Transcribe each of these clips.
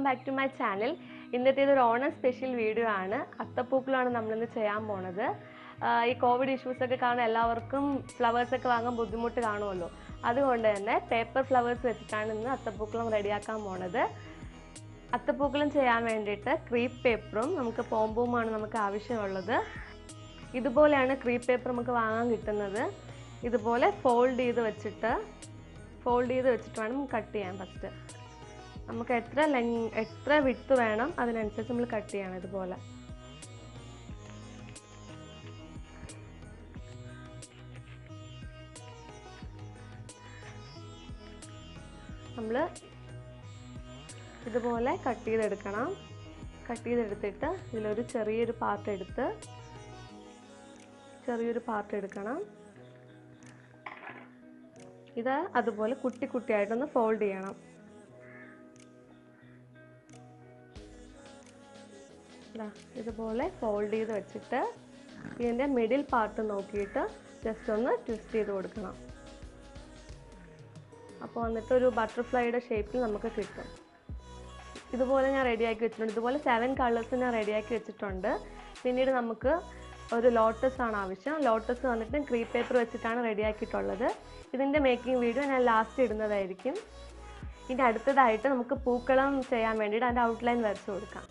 welcome back to my channel. ഇന്നത്തെ ഒരു Onam special video ആണ്. അത്തപ്പൂക്കളാണ് നമ്മൾ ഇന്ന് ചെയ്യാൻ പോണത്. ഈ കോവിഡ് ഇഷ്യൂസ് ഒക്കെ കാരണം എല്ലാവർക്കും ഫ്ലവേഴ്സ് ഒക്കെ വാങ്ങാൻ ബുദ്ധിമുട്ട് കാണുമല്ലോ. അതുകൊണ്ട് തന്നെ പേപ്പർ ഫ്ലവേഴ്സ് വെച്ചിട്ടാണ് ഇന്ന് അത്തപ്പൂക്കളം റെഡിയാക്കാൻ പോണത്. അത്തപ്പൂക്കളം ചെയ്യാൻ വേണ്ടിയിട്ട് ക്രീപ്പ് പേപ്പറും നമുക്ക് പോംബൂമാണ് നമുക്ക് ആവശ്യമുള്ളത്. ഇതുപോലെയാണ് ക്രീപ്പ് പേപ്പർ നമുക്ക് വാങ്ങാൻ കിട്ടുന്നത്. ഇതുപോലെ ഫോൾഡ് ചെയ്ത് വെച്ചിട്ട് വേണം കട്ട് ചെയ്യാൻ. ഫസ്റ്റ് നമുക്ക് എത്ര വിഡ്ത്ത് വേണം അതിനനുസരിച്ച് നമ്മൾ കട്ട് ചെയ്യണം. ഇതുപോലെ നമ്മൾ ഇതുപോലെ കട്ട് ചെയ്തെടുക്കണം. കട്ട് ചെയ്തെടുത്തിട്ട് ഇതിലൊരു ചെറിയൊരു പാർട്ട് എടുക്കണം. ഇത് അതുപോലെ കുട്ടി കുട്ടിയായിട്ടൊന്ന് ഫോൾഡ് ചെയ്യണം. ഇതുപോലെ ഫോൾഡ് ചെയ്ത് വെച്ചിട്ട് ഇതിൻ്റെ മിഡിൽ പാർട്ട് നോക്കിയിട്ട് ജസ്റ്റ് ഒന്ന് ട്വിസ്റ്റ് ചെയ്ത് കൊടുക്കണം. അപ്പോൾ വന്നിട്ട് ഒരു ബട്ടർഫ്ലൈയുടെ ഷേപ്പിൽ നമുക്ക് കിട്ടും. ഇതുപോലെ ഞാൻ റെഡിയാക്കി വെച്ചിട്ടുണ്ട്. ഇതുപോലെ 7 കളേഴ്സ് ഞാൻ റെഡിയാക്കി വെച്ചിട്ടുണ്ട്. പിന്നീട് നമുക്ക് ഒരു ലോട്ടസ് ആണ് ആവശ്യം. ലോട്ടസ് വന്നിട്ട് ക്രീപ്പ് പേപ്പർ വെച്ചിട്ടാണ് റെഡിയാക്കിയിട്ടുള്ളത്. ഇതിൻ്റെ മേക്കിംഗ് വീഡിയോ ഞാൻ ലാസ്റ്റ് ഇടുന്നതായിരിക്കും. ഇനി അടുത്തതായിട്ട് നമുക്ക് പൂക്കളം ചെയ്യാൻ വേണ്ടിയിട്ട് അതിൻ്റെ ഔട്ട്ലൈൻ വരച്ച് കൊടുക്കാം.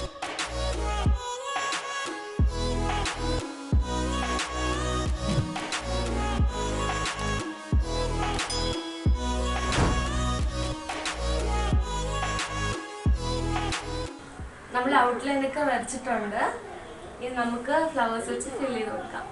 നമ്മൾ ഔട്ട്ലൈനൊക്കെ വരച്ചിട്ടുണ്ട്. ഇനി നമുക്ക് ഫ്ലവേഴ്സ് വെച്ച് ഫിൽ ചെയ്ത് കൊടുക്കാം.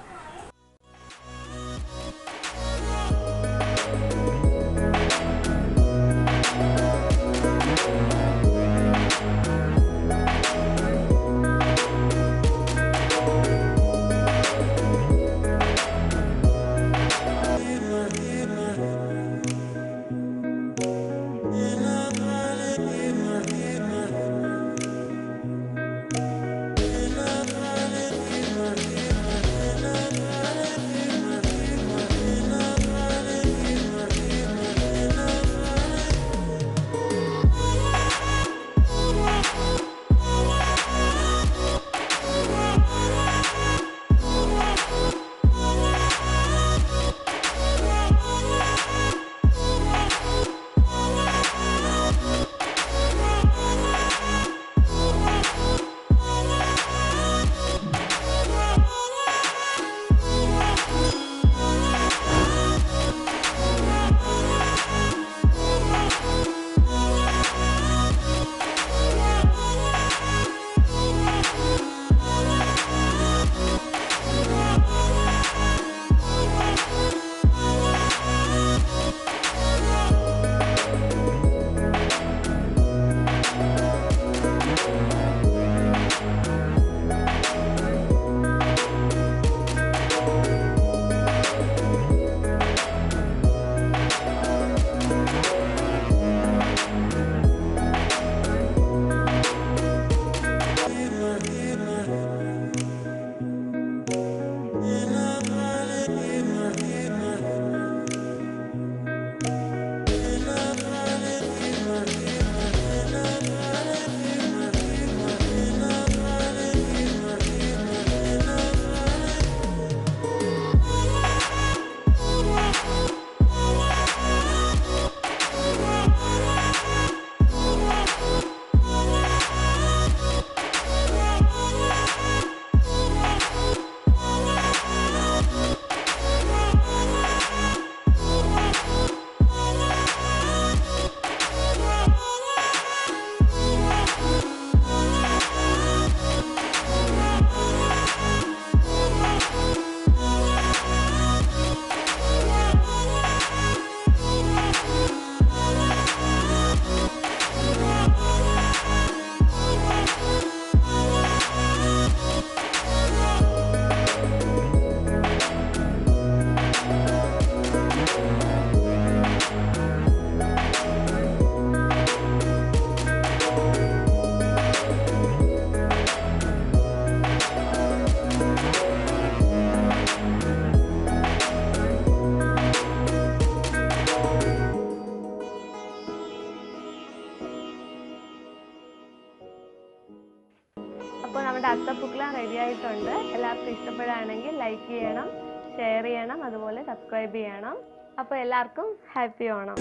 അപ്പോൾ നമ്മുടെ അത്തപ്പൂക്കളം റെഡി ആയിട്ടുണ്ട്. എല്ലാവർക്കും ഇഷ്ടപ്പെടുകയാണെങ്കിൽ ലൈക്ക് ചെയ്യണം, ഷെയർ ചെയ്യണം, അതുപോലെ സബ്സ്ക്രൈബ് ചെയ്യണം. അപ്പോൾ എല്ലാവർക്കും ഹാപ്പി ഓണം.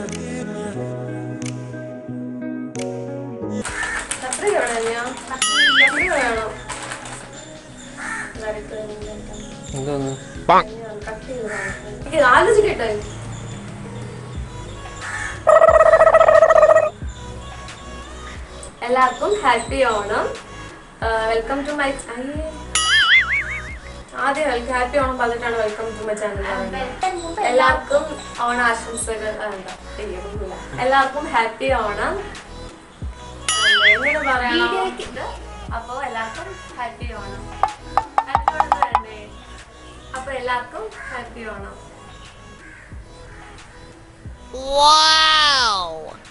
എല്ലാവർക്കും happy Onam. Welcome to my ആദ്യം ഹാപ്പി ഓണം പറഞ്ഞിട്ടാണ് വെൽക്കം ടു മൈ ചാനൽ. എല്ലാവർക്കും ഓണാശംസകൾ. എല്ലാവർക്കും ഹാപ്പി ഓണം എങ്ങനെ പറയണം? അപ്പൊ എല്ലാവർക്കും ഹാപ്പി ഓണം. വേണ്ടേ? അപ്പൊ എല്ലാവർക്കും ഹാപ്പി ഓണം.